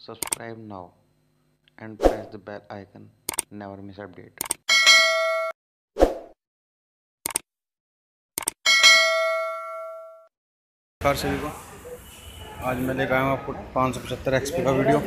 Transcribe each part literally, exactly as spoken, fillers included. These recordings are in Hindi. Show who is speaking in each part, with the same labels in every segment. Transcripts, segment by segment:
Speaker 1: Subscribe now and press the bell icon. Never miss update.
Speaker 2: नमस्कार सभी को। आज मैं लेकर आया हूँ आपको पाँच सौ पचहत्तर एक्स पी का वीडियो।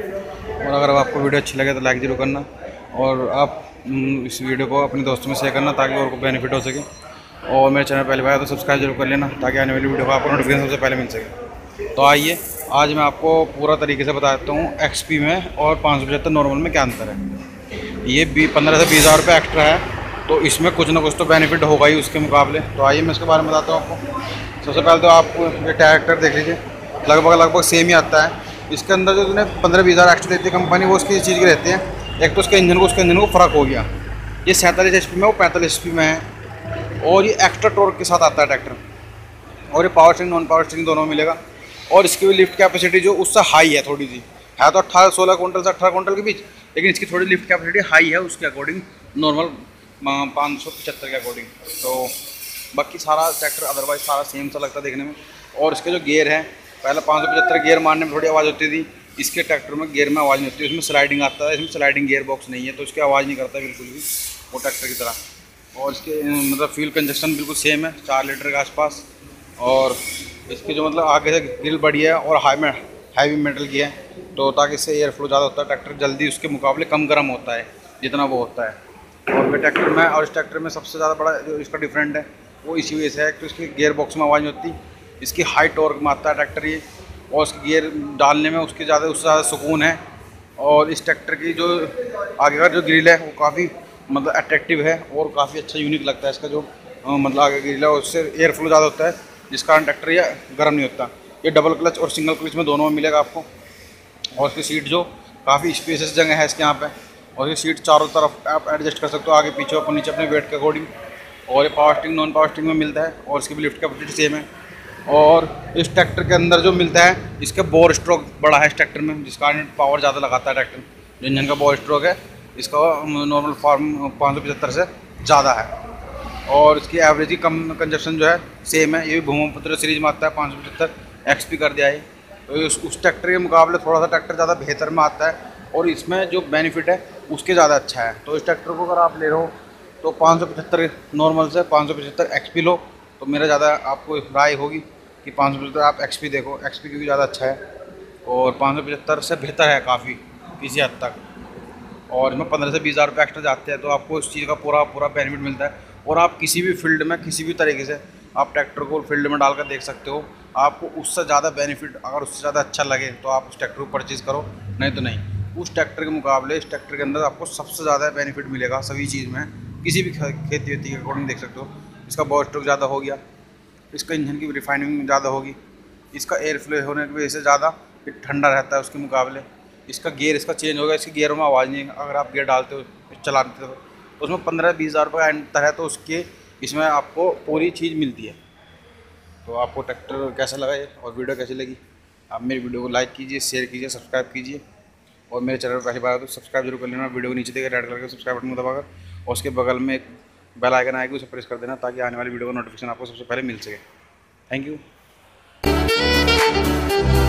Speaker 2: और अगर आपको वीडियो अच्छी लगे तो लाइक जरूर करना और आप इस वीडियो को अपने दोस्तों में शेयर करना ताकि और को बेनिफिट हो सके। और मेरे चैनल पहले बार तो सब्सक्राइब जरूर कर लेना ताकि आने वाली वीडियो को आपको नोटिफिकेशन सबसे पहले मिल सके। तो आइए आज मैं आपको पूरा तरीके से बता देता हूँ एक्स पी में और पाँच सौ पचहत्तर नॉर्मल में क्या अंतर है। ये बी पंद्रह से बीस हज़ार रुपये एक्स्ट्रा है तो इसमें कुछ ना कुछ तो बेनिफिट होगा ही उसके मुकाबले। तो आइए मैं इसके बारे में बताता हूँ आपको। सबसे पहले तो आपको ये ट्रैक्टर देख लीजिए, लगभग लगभग सेम ही आता है। इसके अंदर जो तुमने पंद्रह बीस हज़ार एक्स्ट्रा देती है कंपनी, वो उसकी चीज़ की रहती है। एक तो उसके इंजन को उसके इंजन को फ़र्क हो गया, ये सैंतालीस एच पी में वो पैंतालीस एच पी में है और ये एक्स्ट्रा टॉर्क के साथ आता है ट्रैक्टर। और ये power steering non power steering दोनों मिलेगा। और इसकी भी लिफ्ट कैपेसिटी जो उससे हाई है, थोड़ी सी है तो अट्ठारह सोलह कुंटल से अट्ठारह कुंटल के बीच, लेकिन इसकी थोड़ी लिफ्ट कैपेसिटी हाई है उसके अकॉर्डिंग, नॉर्मल पाँच सौ पचहत्तर के अकॉर्डिंग। तो बाकी सारा ट्रैक्टर अदरवाइज सारा सेम सा लगता है देखने में। और इसके जो गियर है, पहले पाँच सौ पचहत्तर गियर मारने में थोड़ी आवाज़ होती थी, इसके ट्रैक्टर में गियर में आवाज़ नहीं होती। इसमें स्लाइडिंग आता है, इसमें स्लाइडिंग गियर बॉक्स नहीं है तो इसकी आवाज़ नहीं करता बिल्कुल भी वो ट्रैक्टर की तरह। और इसके मतलब फ्यूल कंजप्शन बिल्कुल सेम है, चार लीटर के आसपास। और इसकी जो मतलब आगे से ग्रिल बड़ी है और हाई में हैवी मेटल की है, तो ताकि इससे एयर फ्लो ज़्यादा होता है, ट्रैक्टर जल्दी उसके मुकाबले कम गर्म होता है जितना वो होता है। और मेरे ट्रैक्टर में और इस ट्रैक्टर में सबसे ज़्यादा बड़ा जो इसका डिफरेंट है वो इसी वजह से है कि इसकी गियर बॉक्स में आवाज़ नहीं होती, इसकी हाई टॉर्क में आता है ट्रैक्टर ये, और उसकी गियर डालने में उसकी ज़्यादा उससे ज़्यादा सुकून है। और इस ट्रैक्टर की जो आगे का जो ग्रिल है वो काफ़ी मतलब अट्रैक्टिव है और काफ़ी अच्छा यूनिक लगता है। इसका जो मतलब आगे ग्रिल है उससे एयर फ्लो ज़्यादा होता है जिस कारण ट्रैक्टर ये गर्म नहीं होता। ये डबल क्लच और सिंगल क्लच में दोनों में मिलेगा आपको। और इसकी सीट जो काफ़ी स्पेसियस जगह है इसके यहाँ पे, और ये सीट चारों तरफ आप एडजस्ट कर सकते हो, आगे पीछे ऊपर नीचे अपने वेट के अकॉर्डिंग। और ये power steering non power steering में मिलता है और इसकी भी लिफ्ट कैपेसिटी सेम है। और इस ट्रैक्टर के अंदर जो मिलता है, इसका बोर स्ट्रोक बड़ा है इस ट्रैक्टर में, जिस कारण पावर ज़्यादा लगाता है ट्रैक्टर। जो इंजन का बोर स्ट्रोक है इसका नॉर्मल फार्म पाँच सौ पचहत्तर से ज़्यादा है। और इसकी एवरेज की कम कंजप्शन जो है सेम है, ये भी ब्रह्मपुत्र सीरीज में आता है, पाँच सौ पचहत्तर एक्स पी कर दिया है। तो उस, उस ट्रैक्टर के मुकाबले थोड़ा सा ट्रैक्टर ज़्यादा बेहतर में आता है और इसमें जो बेनिफिट है उसके ज़्यादा अच्छा है। तो इस ट्रैक्टर को अगर आप ले रहे हो तो पाँच सौ पचहत्तर नॉर्मल से पाँच सौ पचहत्तर एक्स पी लो, तो मेरा ज़्यादा आपको राय होगी कि पाँच सौ पचहत्तर आप एक्स पी देखो। एक्स पी क्योंकि ज़्यादा अच्छा है और पाँच सौ पचहत्तर से बेहतर है काफ़ी किसी हद तक। और इसमें पंद्रह से बीस हज़ार रुपये एक्स्ट्रा जाते हैं तो आपको इस चीज़ का पूरा पूरा बेनिफिट मिलता है। और आप किसी भी फील्ड में किसी भी तरीके से आप ट्रैक्टर को फील्ड में डालकर देख सकते हो, आपको उससे ज़्यादा बेनिफिट अगर उससे ज़्यादा अच्छा लगे तो आप उस ट्रैक्टर को परचेज़ करो, नहीं तो नहीं। उस ट्रैक्टर के मुकाबले इस ट्रैक्टर के अंदर आपको सबसे ज़्यादा बेनिफिट मिलेगा सभी चीज़ में, किसी भी खेती वेती के अकॉर्डिंग देख सकते हो। इसका बॉडी स्ट्रोक ज़्यादा हो गया, इसका इंजन की रिफाइनिंग ज़्यादा होगी, इसका एयर फ्लो होने की वजह से ज़्यादा ठंडा रहता है उसके मुकाबले। इसका गियर इसका चेंज होगा, इसके गियरों में आवाज़ नहीं, अगर आप गियर डालते हो चलाते हो तो उसमें पंद्रह बीस हज़ार रुपये अंतर है, तो उसके इसमें आपको पूरी चीज़ मिलती है। तो आपको ट्रैक्टर कैसा लगा ये और वीडियो कैसी लगी, आप मेरी वीडियो को लाइक कीजिए, शेयर कीजिए, सब्सक्राइब कीजिए। और मेरे चैनल पर पहली बार तो सब्सक्राइब जरूर कर लेना, वीडियो को नीचे देकर रेड कलर के सब्सक्राइब बटन को दबाकर, और उसके बगल में एक बेल आइकन आएगी उसे प्रेस कर देना ताकि आने वाली वीडियो का नोटिफिकेशन आपको सबसे पहले मिल सके। Thank you.